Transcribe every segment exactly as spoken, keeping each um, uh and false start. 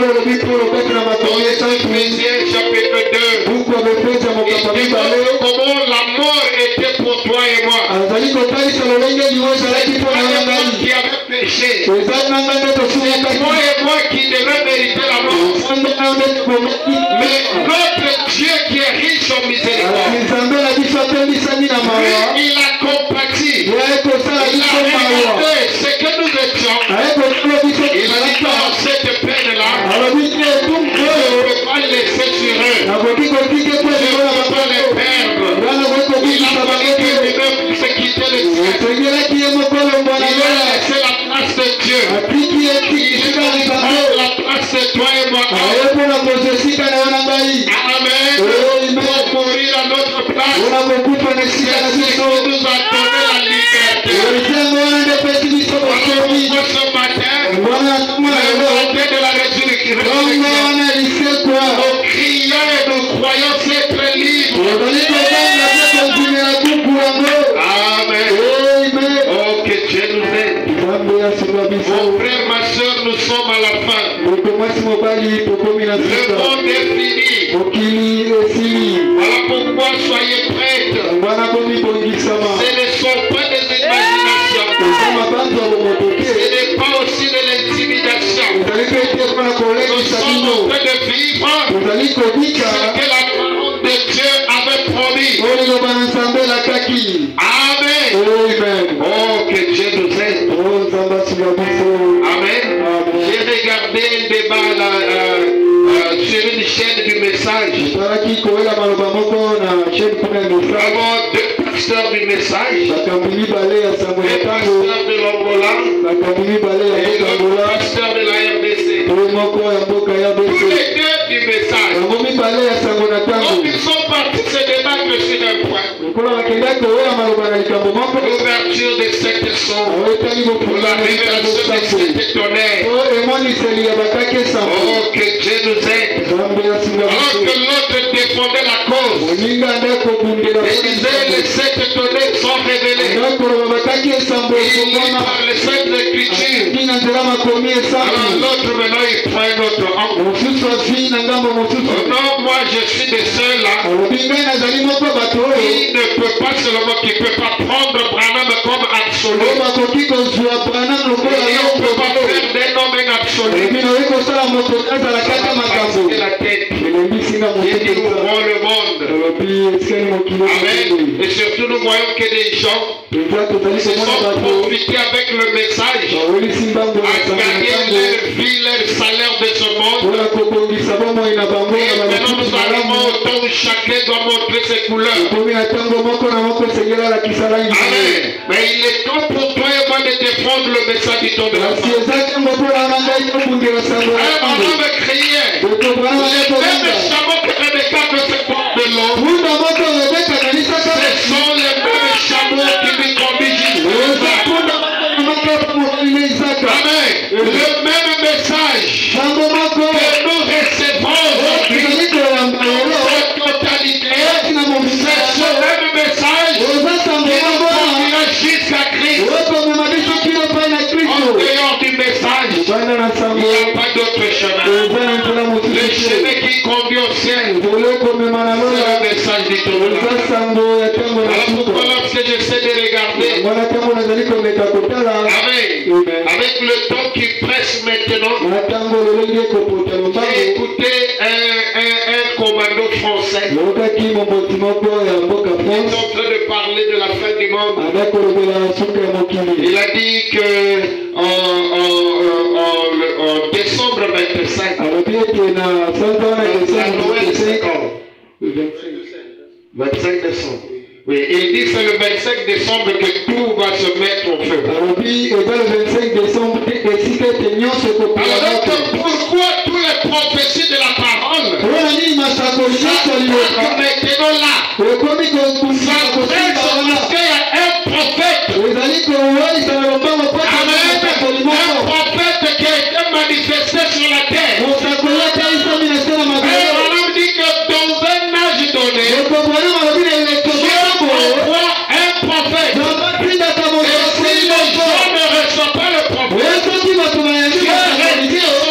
Éphésiens chapitre deux. Il démontre comment la mort était pour toi et moi. Qui avait péché. C'est toi et moi qui devaient mériter la mort. Mais notre Dieu qui est riche en miséricorde, il a compati. Il a regardé ce que nous étions. Il a dit dans cette peine-là, je ne peux pas laisser sur eux. Je ne peux pas les perdre. Il a fallu que lui-même puisse quitter le ciel. Il a laissé la place de Dieu. Il a prendre la place de toi et moi. Amen. Pour mourir à notre place. C'est ce qui nous a donné la liberté. Alors ce matin, le matin de la résurrection, nous crions et nous croyons être libres. Amen. Oh, que Dieu nous aide. Mon frère, ma soeur, nous sommes à la fin. Le monde est fini. Voilà pourquoi soyez prêts. Ce ne sont pas des imaginations. Ce n'est pas aussi de l'intimidation. Nous sommes en train de vivre ce que la parole de Dieu avait promis. Amen. Oh, que Dieu nous aide. Amen. J'ai regardé un débat là, euh, euh, sur une chaîne du message. Avant deux pasteurs du message, le pasteur de l'Angola et le pasteur de la R D C. Tous les deux du message. Donc ils sont partis se débattre sur un point. L'ouverture des sept sons. Pour la révélation des sept tonnerres. Oh, que Dieu nous aide. Alors que l'autre défendait la cause. Et disait les sept tonnerres sont révélés. Il lit par les saintes écritures. Alors l'autre maintenant il prend un autre angle. Non, moi je suis de ceux-là. Il ne peut pas seulement qu'il ne peut pas prendre Branham comme absolu. Et on ne peut pas faire d'un homme un absolu. C'est la tête. Il dit ouvrons le monde. Amen. Et surtout nous voyons que des gens se sont profités avec le message à gagner leur vie, leur salaire de ce monde. Et maintenant nous arrivons au temps où chacun doit montrer ses couleurs. Amen. Mais il est temps pour toi et moi de défendre le message du temps de la fin. Un homme criait. Les mêmes chameaux que Rebecca ne se portent de l'eau. Ce sont les mêmes chameaux qui lui conduisent. Amen. Le même message que nous recevons aujourd'hui, cette totalité, c'est ce même message qui nous conduira jusqu'à Christ. En dehors du message, il n'y a pas d'autre chemin. Le chemin qui conduit au ciel, c'est le message du temps. Alors pourquoi lorsque j'essaie de regarder, Amen, avec le temps qui presse maintenant, j'ai écouté un, un, un commando français. Ils sont en train de parler de la fin du monde. Il a dit que en, en, en, en décembre vingt-cinq, vingt-cinq décembre. Oui, il dit que c'est le vingt-cinq décembre que tout va se mettre au feu. Alors pourquoi tous les prophéties de la parole maintenant là, ça presse parce qu'il y a un prophète. Amen. Un prophète qui a été manifesté sur la terre. Et on dit que dans un âge donné, envoie un prophète. Et si les gens ne reçoivent pas le prophète, Dieu retire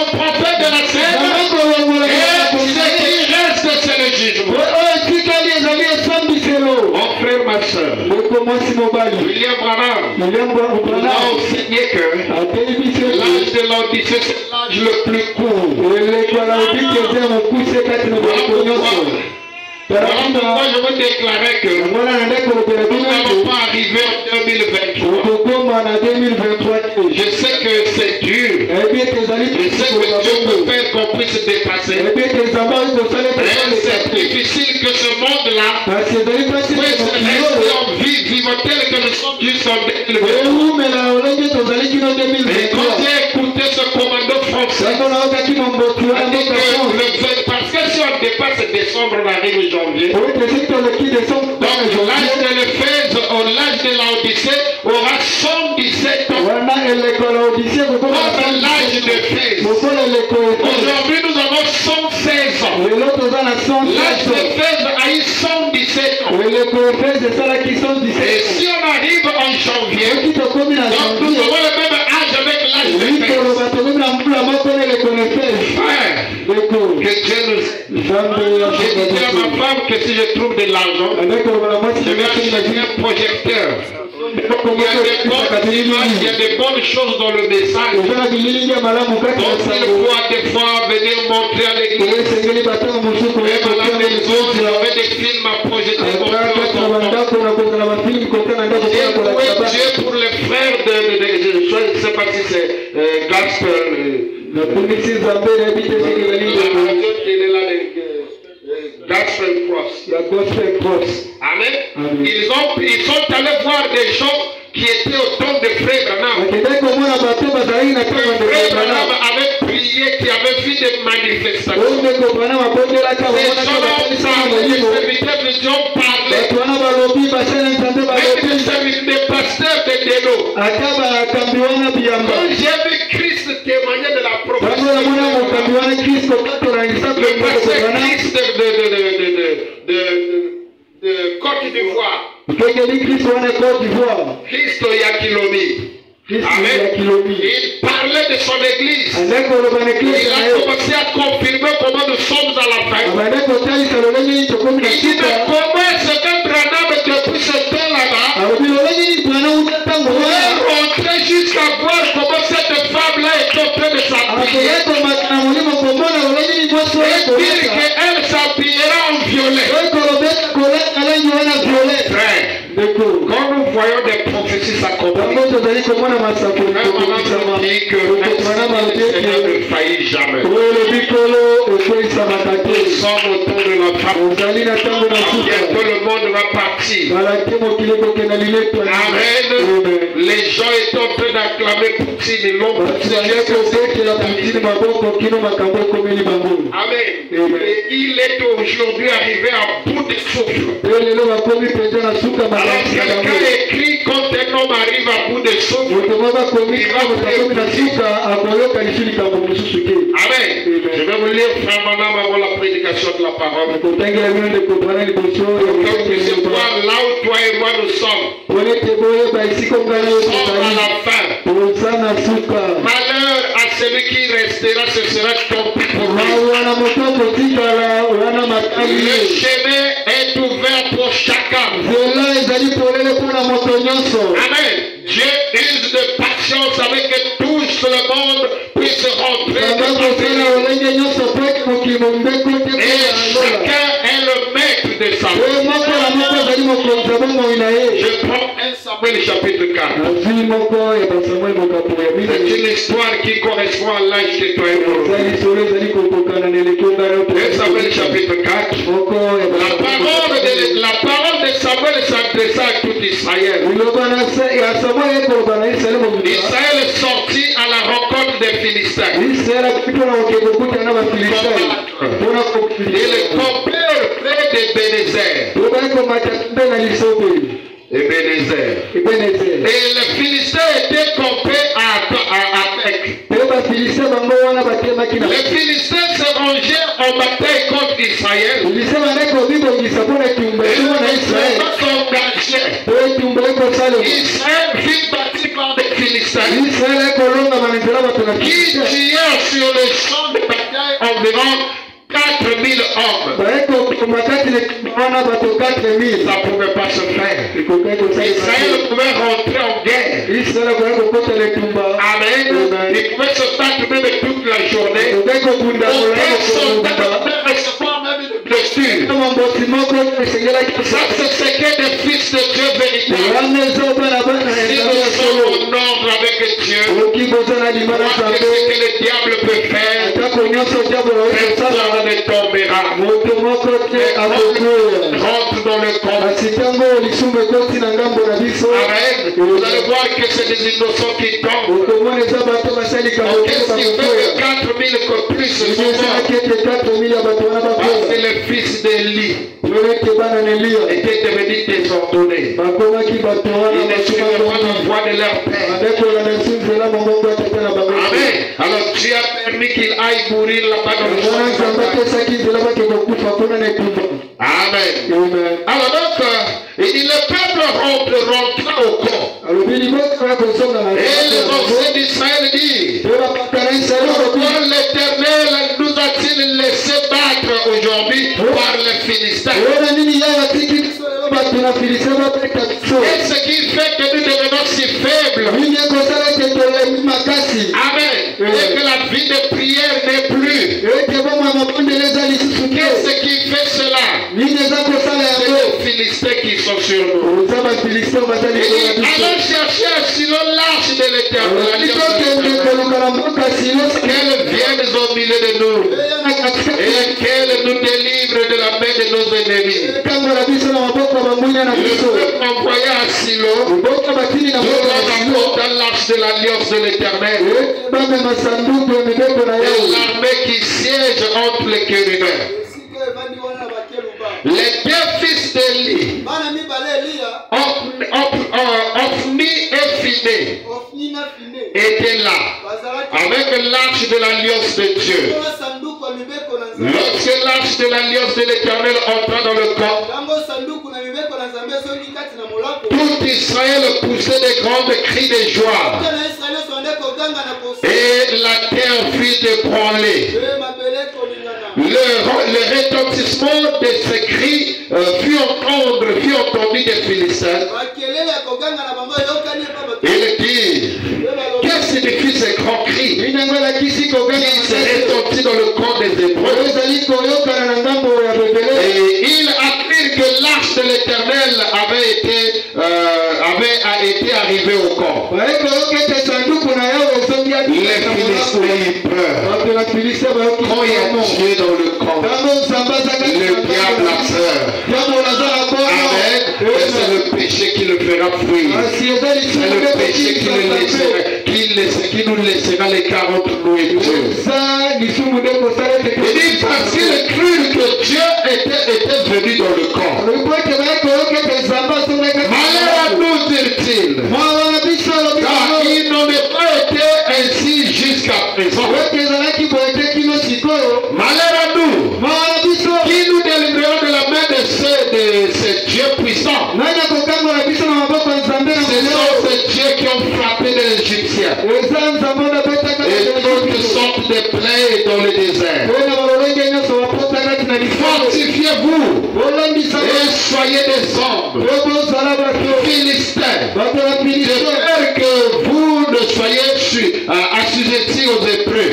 On a enseigné que l'âge de l'Odyssée, c'est l'âge le plus court. Voilà pourquoi je veux déclarer que nous n'allons pas arriver en deux mille vingt-trois. Je sais que c'est dur. Je sais que Dieu peut faire qu'on puisse dépasser. Mais c'est difficile que ce monde-là puisse rester en vie, vivant tel que nous sommes juste en deux mille vingt-trois. Et quand j'ai écouté ce commando français, parce que si on dépasse décembre, on arrive janvier. Donc l'âge de l'Éphèse, l'âge de l'Odyssée aura cent dix-sept ans. Comme l'âge d'Éphèse. Aujourd'hui nous avons cent seize ans. L'âge d'Éphèse a eu cent dix-sept ans. Et si on arrive en janvier, donc nous avons le même âge avec l'âge d'Éphèse. Frère, que Dieu nous aide. J'ai dit à ma femme que si je trouve de l'argent, je vais acheter un projecteur. Il y a des bonnes images, il y a des bonnes choses dans le message. Donc il faut des fois venir montrer à l'église. Même à la maison, j'avais des films à projeter. J'ai loué Dieu pour les frères de, de, de, de je ne sais pas si c'est euh, gospel. La police Zambé habite chez les Gospel Cross. La Gospel Cross. Amen. Amen. Ils, ont, ils sont allés voir des gens qui étaient au temps de Frère Branham. Frère Branham avait prié, qui avait vu des manifestations. Ces gens-là ont parlé, les serviteurs de Dieu ont parlé. Même des pasteurs de Délo. Quand j'ai vu Christ témoigner de la prophétie, le pasteur Christ de, de, de, de, de, de, de, de Côte d'Ivoire. Christ Yakilomi. Amen. Il parlait de son église. Il a commencé à confirmer comment nous sommes à la fin. Il dit mais comment est-ce que Branham depuis ce temps là-bas pouvait rentrer jusqu'à voir comment cette femme-là est en train de s'habiller. Et dire qu'elle s'habillera en violet. Frère, quand nous voyons des prophéties s'accomplir, même on dit que le Seigneur ne faillit jamais. Nous sommes au temps de la femme. Bientôt le monde va partir. Amen. Les gens étaient en train d'acclamer Poutine. Ils l'ont poussé. Amen. Et il est aujourd'hui arrivé à bout de souffle. Alors quelqu'un écrit quand un homme arrive à bout de souffle, il va Amen. Je vais vous lire frère Branham avant la prédication de la parole. Pour que je vois là où toi et moi nous sommes. Nous sommes à la fin. Malheur à celui qui restera, ce sera tant pis pour lui. Le chemin est ouvert pour chacun. Amen. Dieu use de patience avec que tout le monde puisse rentrer. Et chacun est le maître de sa vie. Je prends un Samuel chapitre quatre. C'est une histoire qui correspond à l'âge que toi et moi. un Samuel chapitre quatre. La parole de, la parole de Samuel s'adressa à tout Israël. Israël sortit à la rencontre des Philistins. Et le campèrent près d'Ebenezer. Ebenezer. Et les Philistins étaient campés à Aphek. Les Philistins se rangèrent en bataille contre Israël. Et les Israéliens s'engagèrent. Israël fut battu par des Philistins qui tuèrent sur le champ de bataille environ quatre mille hommes. Ça ne pouvait pas se faire. Israël pouvait rentrer en guerre. Amen. Il pouvait se battre même toute la journée. Aucun soldat ne pouvait recevoir même une blessure. Ça, c'est ce qu'est des fils de Dieu véritables. Si nous sommes en ordre avec Dieu, ce que le diable peut faire, personne ne tombera. Rentre dans le corps. Amen. Vous allez voir que c'est des innocents qui tombent. Qu'est-ce qui fait que quatre mille plus sont morts? Parce que le fils d'Élie était devenu désordonné. Ils ne suivaient pas la voie de leur père. Amen. Alors Dieu a permis qu'il aille mourir là-bas dans le champ. Amen. Alors donc, il dit le peuple rentra au camp. Et les anciens d'Israël disent, pourquoi l'Éternel nous a-t-il laissé battre aujourd'hui par les Philistins? Qu'est-ce qui fait que nous devenons si faibles? Amen. Et que la vie de prière n'est plus. Qu'est-ce qui fait cela? C'est les Philistins qui sont sur nous. Allons chercher un silo l'arche de l'Éternel. Qu'elle vienne au milieu de nous. Et qu'elle nous délivre de la main de nos ennemis. Le peuple envoya à Silo, dans l'arche de l'alliance de l'Éternel, et l'armée qui siège entre les chérubins. Les deux fils d'Élie, Ophni et Phiné, étaient là, avec l'arche de l'alliance de Dieu. Lorsque l'arche de l'alliance de l'Éternel entra dans le camp, tout Israël poussait des grands cris de joie. Et la terre fit ébranler. Le, le retentissement de ces cris euh, fut, entendre, fut entendu des Philistins. Il dit, quel signifie ces grands cris qui se retentit dans le camp des Hébreux? Et il affirme que l'arche de l'Éternel avait été, euh, avait a été arrivée au camp. Les Philistins y pleurent. Quand il y a Dieu dans le camp, le diable a peur. Amen. Et c'est le péché qui le fera fuir. C'est le péché qui, le laissera, qui, laisse, qui nous laissera l'écart entre nous et Dieu. Il dit parce qu'il crut que Dieu était, était venu dans le camp. Malheur à nous, dit-il. Car il n'en est pas été ainsi jusqu'à présent. Malheur à nous, qui nous délivrerons de la main de ces, de ces dieux puissants. Ce sont ces dieux qui ont frappé les Égyptiens. Et toutes sortes de plaies dans le désert. Fortifiez-vous et soyez des hommes Philistins, de peur que vous ne soyez assujettis aux Hébreux,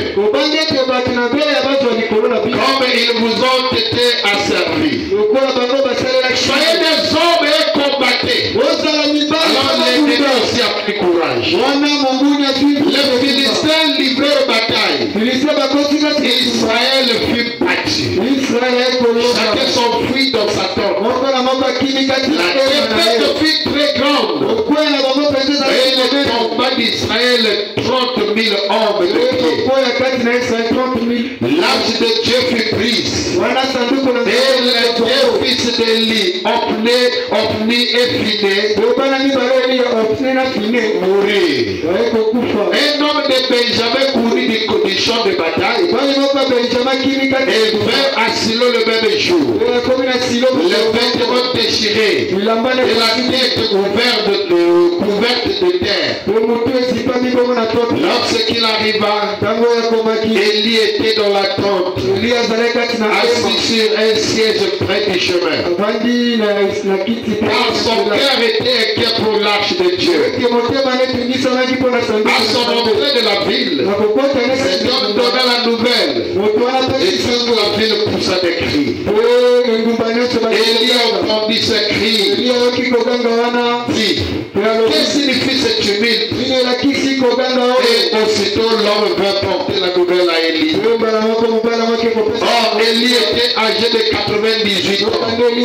comme ils vous ont été asservis. Soyez des hommes et combattez. Alors l'ennemi aussi a pris courage. Les Philistins livrèrent bataille. Israël fut battu. Chacun s'enfuit dans sa tente. La défaite fut très grande. Et le combat d'Israël, trente mille hommes de pied. L'arche de Dieu fut prise. Et les deux fils d'Élie, Ophni et Phiné, mourirent. Un homme de Benjamin courut du, du champ de bataille et vint à Silo le même jour. Le vêtement déchiré et la tête ouverte de, couverte de terre. Lorsqu'il arriva, Élie était dans la tente, assis sur un siège près du chemin. Car son cœur était inquiet pour l'arche de Dieu. À son entrée de la ville, cet homme donna la nouvelle. Et toute la ville poussa des cris. Élie entendit ce cri. Dit, que signifie ce tumulte? Et aussitôt l'homme vint porter la nouvelle à Élie. Or, Élie était âgé de quatre-vingt-dix-huit ans.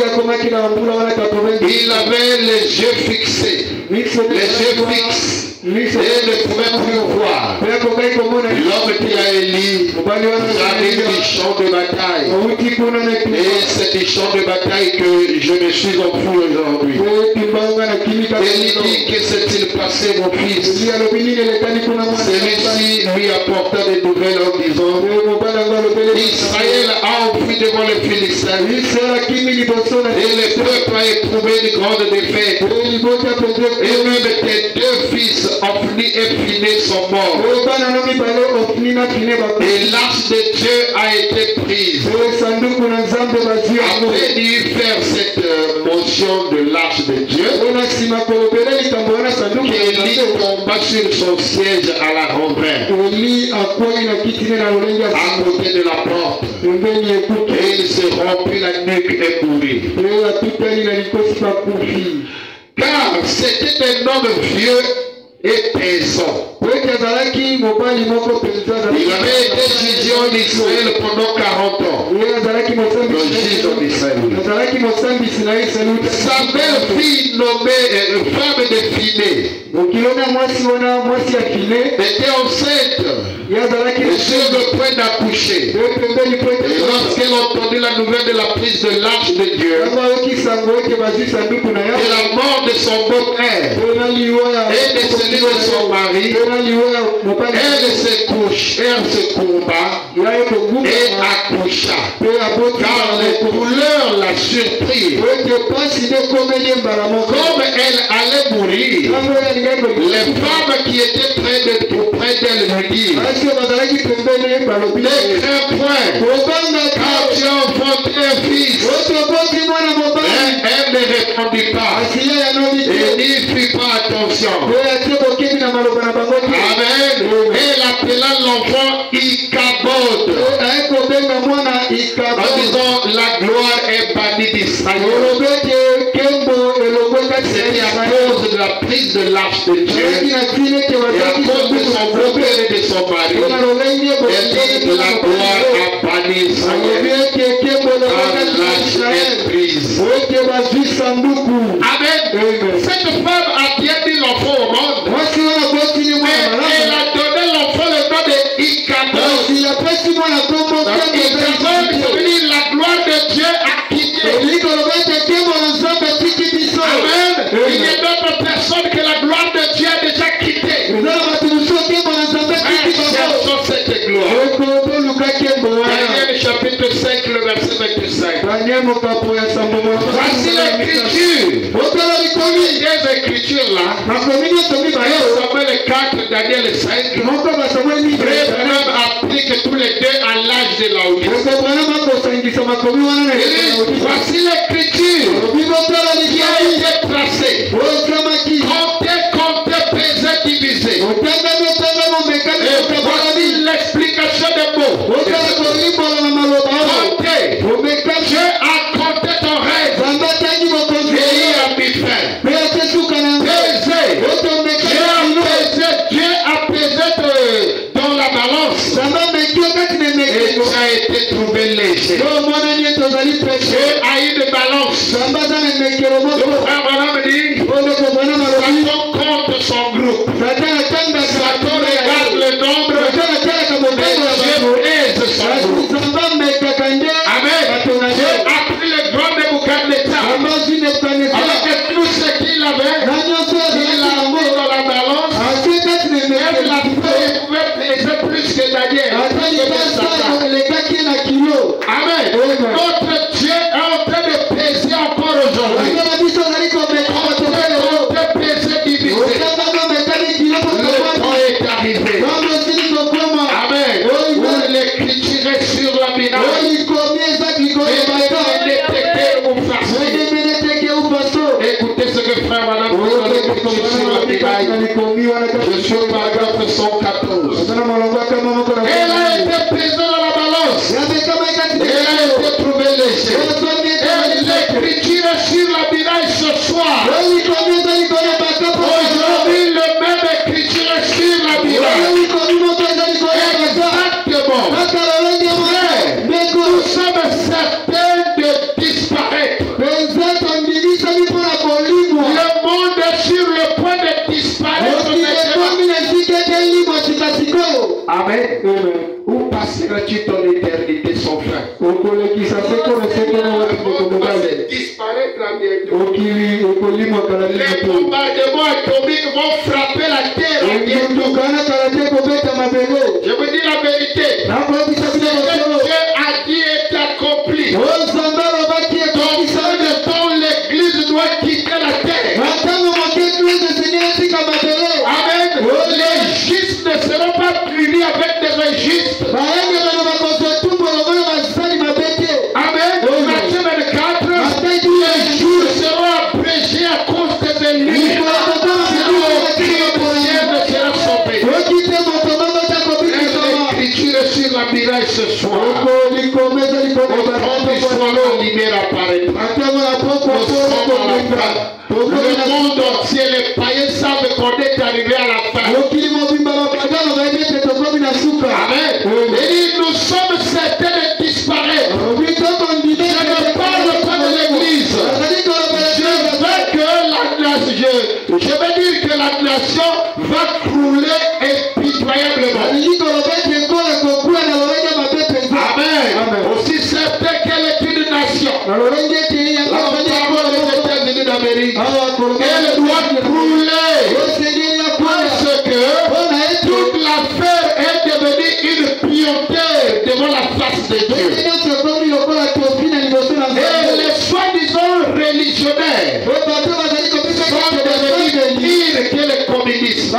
Il avait les yeux fixés, les yeux fixes. Et ne pouvait plus voir. L'homme dit à Élie, j'arrive du champ de bataille. Et c'est du champ de bataille que je me suis enfui aujourd'hui. Élie dit, que s'est-il passé mon fils? Celui-ci lui apporta des nouvelles en disant, Israël a enfui devant les Philistins. Et le peuple a éprouvé une grande défaite. Et même tes deux fils, Ophni et Phiné, sont morts. Et l'arche de Dieu a été prise. Après d'y faire cette euh, motion de l'arche de Dieu, Élie tomba sur son siège à la renverse, à côté de la porte. Et il se rompit la nuque et mourut. Car c'était un homme vieux et pesant. Il avait été jugé en Israël pendant quarante ans. Le juge en Israël. Sa belle-fille nommée euh, femme de Phiné était enceinte et sur le point d'accoucher. Et lorsqu'elle entendit la nouvelle de la prise de l'arche de Dieu et la mort de son beau-père et de celui de son mari, elle se couche, elle se courba et accoucha, car les douleurs la surprirent. Comme elle allait mourir, les femmes qui étaient près de près d'elle lui dirent, ne crains point, car tu as enfanté un fils. Mais elle ne répondit pas et n'y fit pas attention. Amen. Elle appela l'enfant Ichabod, en disant, la gloire est bannie d'Israël. C'était à cause de la prise de l'arche de Dieu et à cause de son beau-père et de son mari. Elle dit, la gloire a banni Israël, car l'arche est prise. Amen. Cette femme a bien mis l'enfant au monde. Mais elle a donné l'enfant le nom de Ichabod. Ichabod, ça veut dire la gloire de Dieu a quitté. Amen. Il y a d'autres personnes que la gloire de Dieu a déjà quitté. Cherchons cette gloire. Daniel chapitre cinq, le verset vingt-cinq. Voici l'écriture. Ces écritures là, Samuel quatre, Daniel cinq, Frère Branham applique tous les deux à l'âge de la haute. Voici l'écriture qui a été tracée. Comptez, comptez, pesez, divisez. Et voici l'explication des mots. Comptez. Dieu a compté ton rêve. Et il a mis fin. Pesez. Dieu a pesé dans la balance. Et tu as été trouvé léger. Dieu a eu de balance. Le frère Branham dit, Satan compte son groupe. Satan regarde le nombre et Dieu pèse son groupe. Amen. Dieu a pris le grand Nebuchadnezzar avec tout ce qu'il avait. Il l'a mis dans la balance. Même la feuille pouvait peser plus que Daniel. Amen. Notre Dieu est en train de peser encore aujourd'hui. En train de peser, diviser. l'écriture est sur la binaire. Écoutez ce que frère Madame dit dans l'écriture sur la binaire. Je suis au paragraphe cent quatorze. Elle a été pesée dans la balance. Elle a été trouvée léger. Et l'écriture est sur la binaire ce soir. Aujourd'hui, le même écriture est sur la binaire. Exactement. Nous sommes certains de disparaître. Le monde est sur le point de disparaître. Amen. Où passeras-tu ton éternité sans fin? Disparaître la bientôt. Les bombardements atomiques vont frapper la terre. Je vous dis la vérité. Ce que Dieu a dit est accompli. Dans ce temps, l'église doit quitter la terre. Amen. Les justes ne seront pas punis avec des injustes. Amen. Matthieu vingt-quatre. Les jours seront abrégés à cause des ennemis. L'écriture est sur la miraille ce soir. Notre lumière apparaîtra. Le monde entier, les païens savent qu'on est arrivé à la fin. Amen. Et nous sommes certains de disparaître. Je ne parle pas de l'église. Je veux que la nation, je veux dire que la nation va crouler impitoyablement. Amen. Aussi certain qu'elle est une nation. La parole des États-Unis d'Amérique. Elle doit crouler. Parce que toute l'affaire est devenue une piété devant la face de Dieu. Et les soi-disant religionnaires sont devenus pires que les communistes.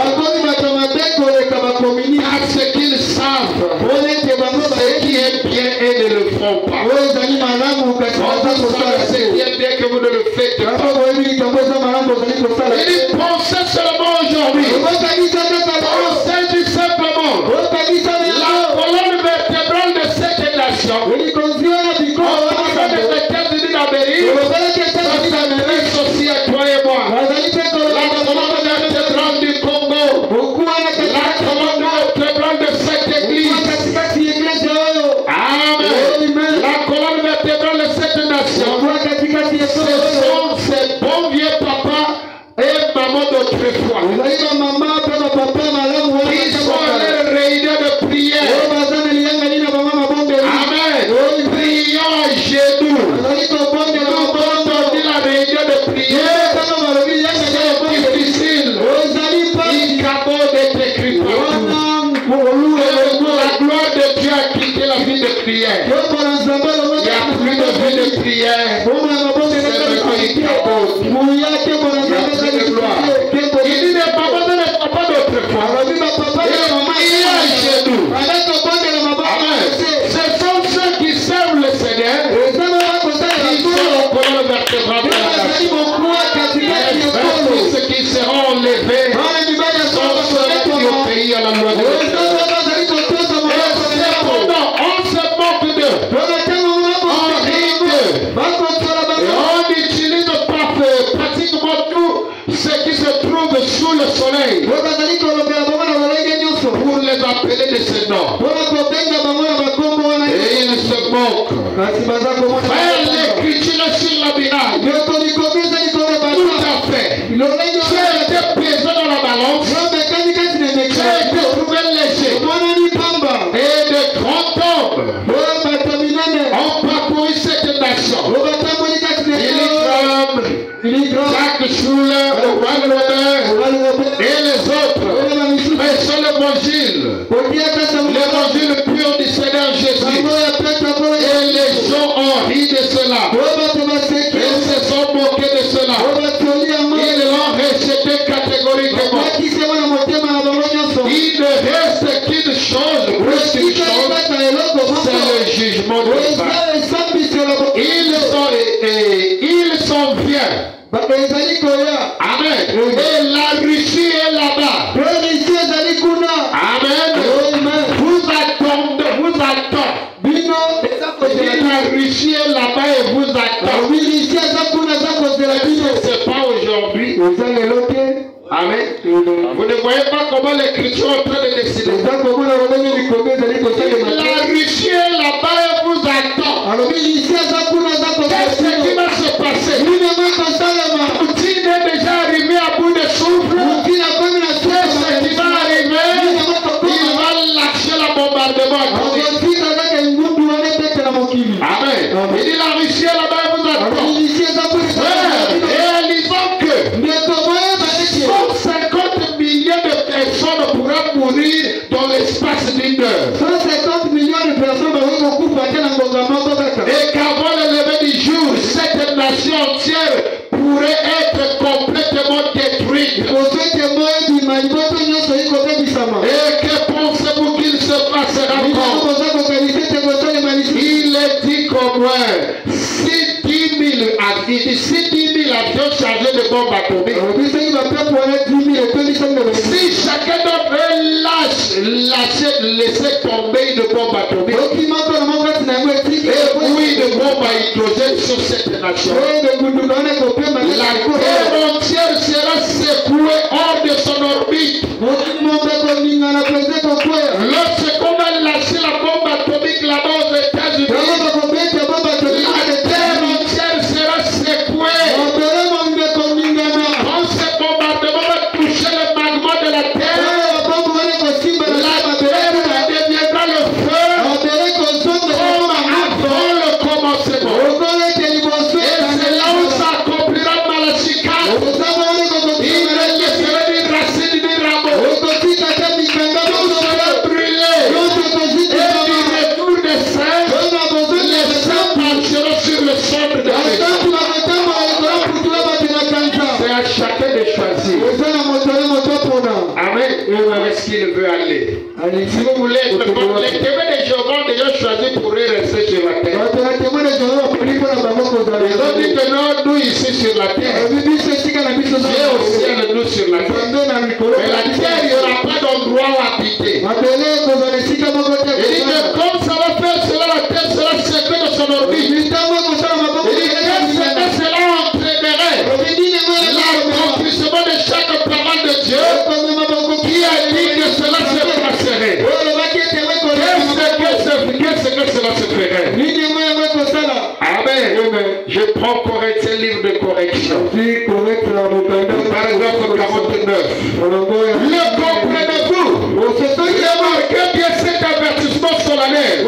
Parce qu'ils savent ce qui est bien et ne le font pas. Vous savez ce qui est bien que vous ne le faites pas. Il pensait seulement aujourd'hui. Pensez du simplement. La colonne vertébrale de cette nation. On parle des États-Unis d'Amérique. Ça s'adresse aussi à toi et moi. La colonne vertébrale du Congo. La colonne vertébrale de cette église. Amen. La colonne vertébrale de cette nation. Ce sont ces bons vieux papas et maman d'autrefois. Qui sont les réunions de prière. Amen. Prions à genoux. Quand on dit la réunion de prière, c'est difficile. Il cabot d'être écrit partout. La gloire de Dieu a quitté la vie de prière. Il n'y a plus de vie de prière. C'est maintenant il cabote. Il n'y a plus de gloire. Il dit les papas ne sont pas d'autrefois. Il est à genoux. Amen. Ce sont ceux qui servent le Seigneur. Ils sont au colonne vertébrale de la nation. Ceux qui seront enlevés sont ceux qui obéissent à la loi de Dieu. Cependant, on se moque d'eux. On rit d'eux. Et on utilise pratiquement tout ce qui se trouve sous le soleil pour les appeler de ce nom. Et ils se moquent. Faire l'écriture sur la binaire. Tout à fait. Tu as été pesé dans la balance. Tu as été trouvé léger. Et de grands hommes ont parcouru cette nation. Jacques Schuller, Juan Robert et les autres. Mais c'est l'évangile. L'évangile pur du Seigneur Jésus. Et les gens ont bâtiments de Israël. Ils sont, et, et, ils sont vieux. Amen. Et la Russie est là-bas. Amen. Vous attendez, vous attendez. Et la Russie est là-bas et vous attendez. C'est pas aujourd'hui. Amen. Vous ne voyez pas comment l'écriture est en train de décider. La Russie est là-bas et vous attend. Qu'est-ce qui va se passer? Poutine est déjà arrivé à bout de souffle. Qu'est-ce qui va arriver? Il va lâcher le bombardement. Amen. Il dit la Russie est là-bas et vous attend. Réalisons que cent cinquante millions de personnes pourraient mourir dans l'espace d'une heure. cent cinquante millions de personnes vont et qu'avant le lever du jour, cette nation entière pourrait être complètement détruite. Et que pensez-vous qu'il se passera encore? Il est dit qu'au moins si dix mille avions chargés de bombes atomiques, si chacun d'entre eux lâche, lâche, laisser tomber une bombe atomique, et puis une bombe à hydrogène sur cette nation, la terre entière sera secouée hors de son orbite. Lorsqu'on va lâcher la bombe atomique là-bas aux États-Unis, la terre entière sera secouée. Quand ce bombardement va toucher le magma de la terre, la terre deviendra le feu comme avant le commencement. Et c'est là où ça accomplira Malachie quatre. Il ne laissera ni racine ni rameau. Tout sera brûlé. Et du retour des saints, les saints marcheront sur le centre de l'Église. C'est à chacun de choisir. Amen. Où est-ce qu'il veut aller? Si vous voulez être bon, les témoins de Jéhovah ont déjà choisi pour eux rester sur la terre. Ils ont dit que non, nous ici sur la terre. Dieu aussi est nous sur la terre. Mais la terre, il n'y aura pas d'endroit où habiter. Il dit que comme ça va faire cela, la terre sera secrète de son orbite. Il dit que cela entraînerait l'accomplissement de chaque parole de Dieu qui a dit que cela se passerait. Qu'est-ce que cela se ferait? Amen. Je prends Corinthiens, livre de correction. Paragraphe quarante-neuf. Le comprenez-vous? Remarquez bien cet avertissement solennel.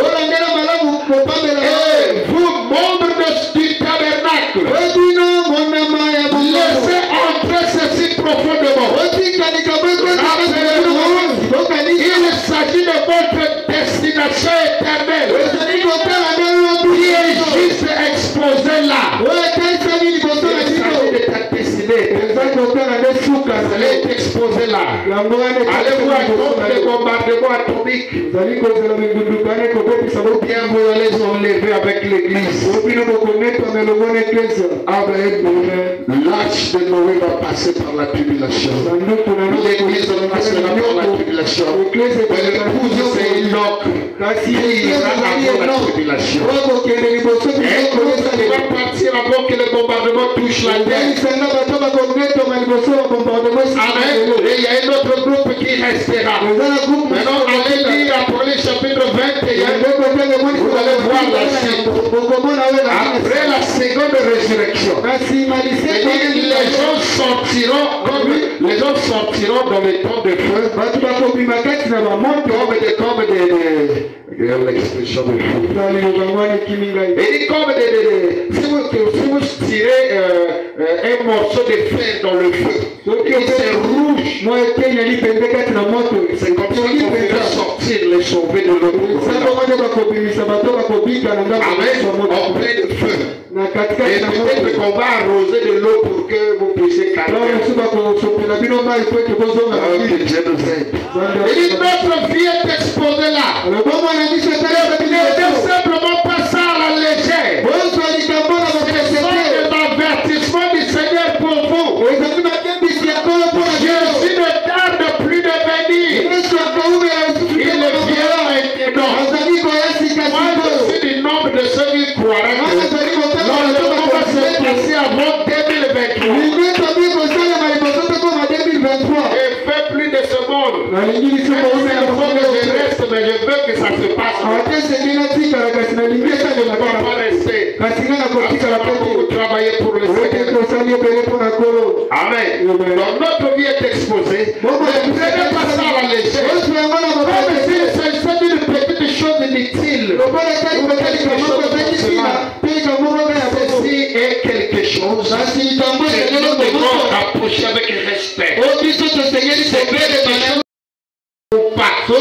Et vous, membres du tabernacle, laissez entrer ceci profondément. Il s'agit de votre destination éternelle qui est juste exposée là. Il s'agit de ta destinée. Elle est exposée là. Allez-vous attendre les bombardements atomiques? Ou bien vous allez enlever avec l'église? L'arche de Noé va passer par la tribulation. L'église passera par la tribulation. Mais l'épouse c'est Enoch qui ira avant la tribulation. Et il va partir avant que le bombardement touche la terre. Amen. Et il y a un autre groupe qui restera. Maintenant, allez lire Apocalypse chapitre vingt et un. Vous allez voir la suite. Après la seconde résurrection, les gens sortiront comme les gens sortiront dans les temps de feu, comme des comme des l'expression de feu. Et dit comme des, des, si, vous, si vous tirez euh, euh, un morceau de fer dans le feu, et c'est rouge, c'est comme ça qu'on peut sortir les sauvés de l'autre. Amen. En plein de feu. Et peut-être qu'on va arroser de l'eau pour que vous puissiez calmer. Que Dieu nous aide. Et dit notre vie est exposée là. Ne simplement pas ne va pas rester. Parce qu'on va beaucoup travailler pour le Seigneur. Amen. Donc notre vie est exposée. Ne prenez pas ça à la légère. Même si il s'agit d'une petite chose inutile. Ceci est quelque chose que nous devons approcher avec respect. Ou pas. Tu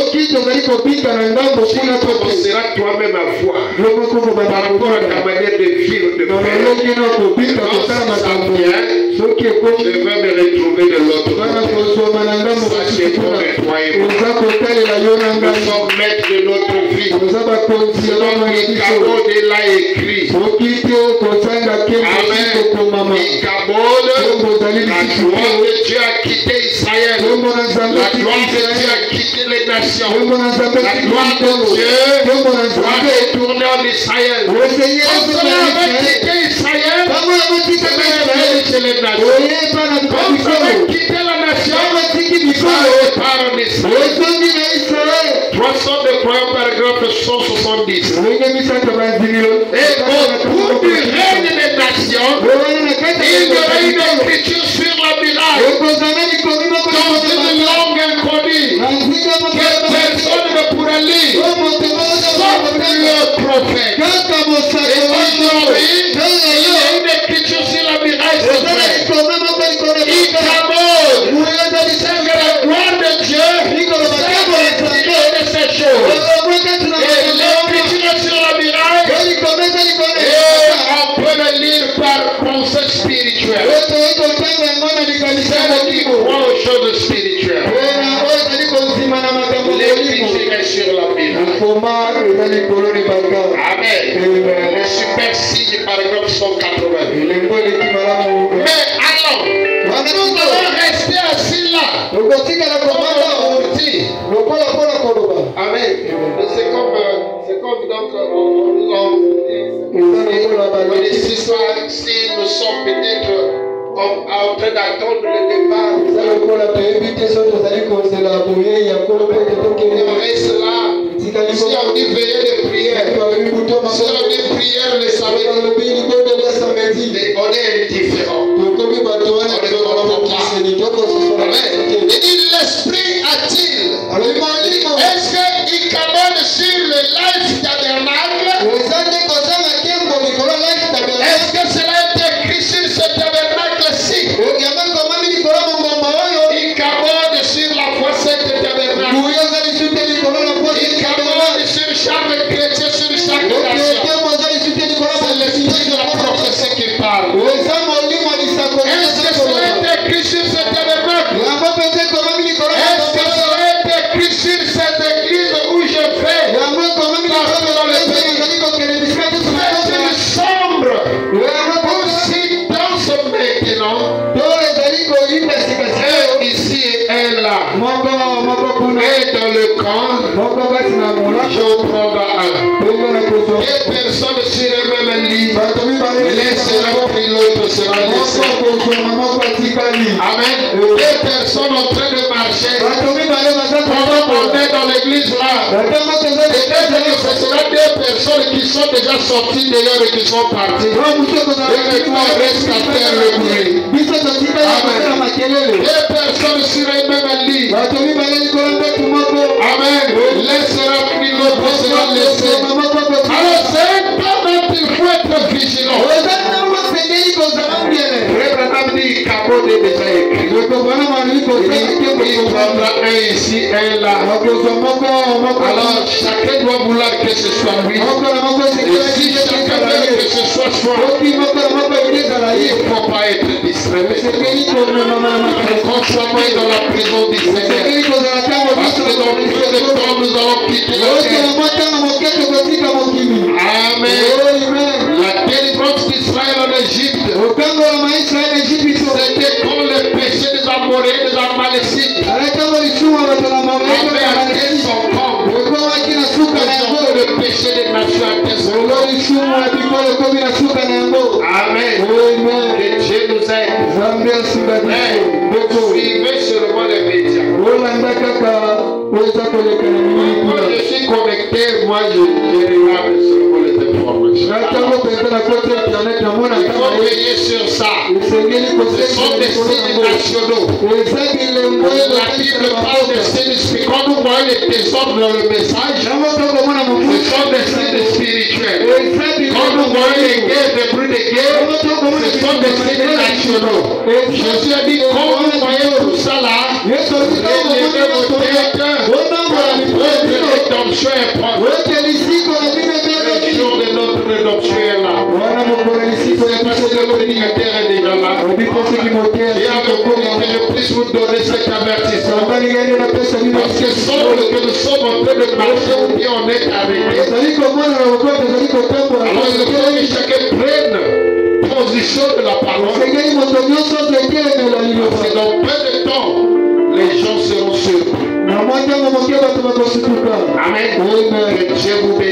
commenceras toi-même à voir par rapport à ta manière de vivre, de faire. Quand ça vient, je vais me retrouver de l'autre côté. Sachez qu'on est toi et moi. Nous sommes maîtres de notre vie. Selon le Icabod est là écrit. Amen. Icabod, la gloire de Dieu a quitté Israël. La gloire de Dieu a quitté les nations. La gloire de Dieu va retourner en Israël. Quand cela va quitter Israël, ça va chez les nations. Quand ça va quitter la nation, ça repart en Israël. trois cents de croyants, paragraphe cent soixante-dix. Et au bout du règne des nations, il y aura une écriture sur la muraille dans une langue inconnue que personne ne pourra lire, sauf le prophète. Et aujourd'hui, il y a une écriture sur la muraille secrète. Icabod, c'est que la gloire de Dieu s'est retirée de ces choses. Et l'écriture sur la muraille, et on peut le lire par pensée spirituelle. Celle qui croit aux choses spirituelles. L'écriture est sur la muraille. Amen. Le super signe, paragraphe cent quatre-vingts. Mais allons, nous allons rester assis là. Amen. C'est comme, c'est comme donc, on, on, on, si, si nous sommes peut-être en, en train d'attendre le départ, on reste là. Si on dit veillez de prière, si on dit prière le samedi, on est indifférent. On est content. Il dit l'esprit a-t-il? Est-ce que Icabod sur le life tabernacle? Est-ce que cela est écrit sur ce tabernacle-ci? Icabod sur la voie sainte tabernacle. Icabod sur chaque chrétien, sur chaque nation. C'est l'esprit de la prophétie qui parle. Est-ce que cela est écrit sur ce tabernacle? Est-ce que cela est écrit sur cette église où je vais? Partout dans le pays. C'est sombre. Aussi dans ce maintenant. Et ici et là. Et dans le camp. Je prends un. Et personne sur le même lit. L'un sera pris, l'autre sera laissé. Amen. Deux personnes en train de marcher. Pendant qu'on est dans l'église là. Peut-être que ce sera deux personnes qui sont déjà sorties d'ailleurs et qui sont parties. Et maintenant on reste à faire le bruit. Amen. Deux personnes sur le même lit. Amen. L'un sera pris, l'autre sera laissé. Alors c'est un temps dont il faut être vigilant. Icabod est déjà écrit. Il prendra un ici, un là. Alors chacun doit vouloir que ce soit lui. Et si chacun veut que ce soit soi, il ne faut pas être distrait. Constamment dans la prison du Seigneur. Parce que dans peu de temps nous allons quitter la terre. Amen. La délivrance d'Israël en Égypte, c'était quand le péché des Amoréens, des Amalécites avait atteint son camp. Le péché des nations atteint son camp. Amen. Que Dieu nous aide. Suivez seulement les médias. Moi, je suis connecté, moi, je, je regarde seulement les informations. Il faut veiller sur ça. Ce sont des signes nationaux. La Bible parle des signes spirituels. Quand nous voyons les désordres dans le message, ce sont des signes spirituels. Quand nous voyons les guerres, des bruits de guerre, ce sont des signes nationaux. Jésus a dit, quand vous voyez tout ça là, relevez vos têtes, car votre rédemption est proche. Le jour de notre rédemption est là. C'est parce que le prédicateur est déjà là. Et avec vous, que je puisse vous donner cet avertissement. Parce que semble que nous sommes en train de marcher ou bien on est arrêté. Alors il faut que chacun prenne position de la parole. Parce que dans peu de temps, les gens seront surpris. Amen. Que Dieu vous bénisse.